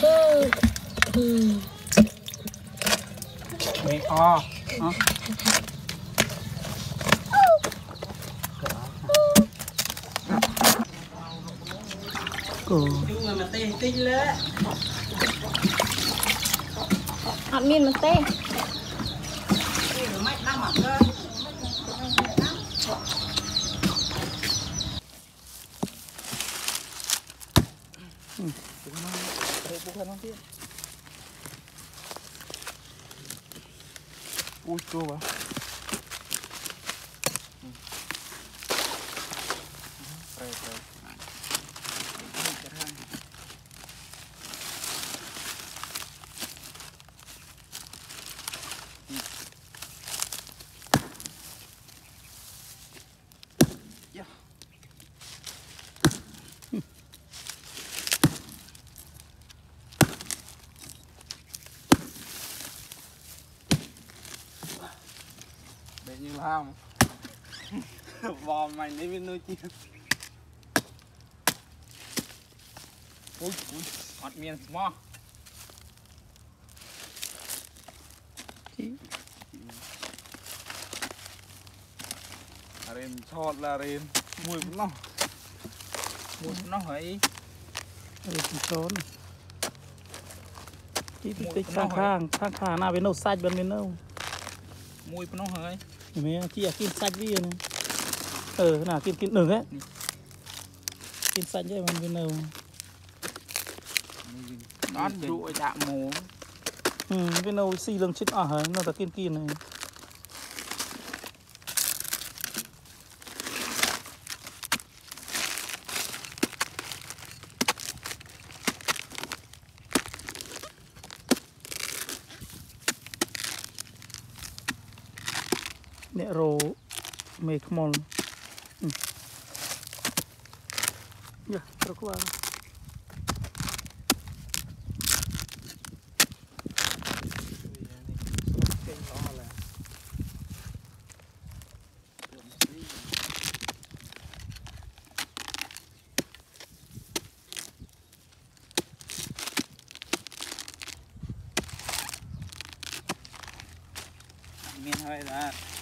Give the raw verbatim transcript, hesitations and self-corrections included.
Mẹ o cổ hạt miên mà tê ui chua quá như lao bò mày lấy bên nơi kia ui ui hot miên small ren chọt là ren mùi nó mùi nó hơi ren chọtที่ติ๊กข้างข้างข้างข้างหน้าเป็นโน้ตไซด์เป็นโน้ตมวยเป็นโน้ตเฮ้ยเห็นไหมที่อยากกินไซด์วิ่งเออน่ะกินกินหนึ่งấyกินไซด์ใช่มันเป็นโน้ตนอนดูไอ้จ่าหมูอืมเป็นโน้ตสี่เรื่องชิ้นอ่ะเฮ้ยน่าจะกินกินเลยเนี่ยโรเมฆมอลอย่าตะกวามีอะไรล่ะ